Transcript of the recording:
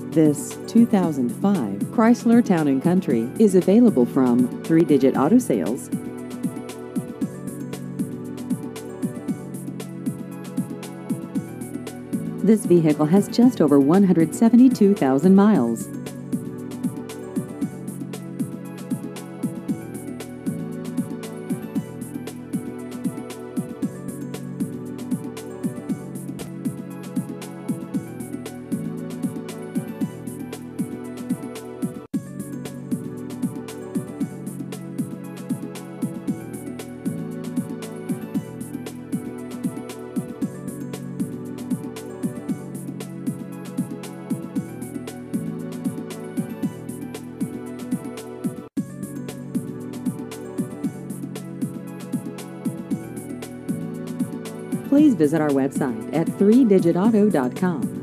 This 2005 Chrysler Town & Country is available from 3 Digit Auto Sales. This vehicle has just over 172,000 miles. Please visit our website at 3digitauto.com.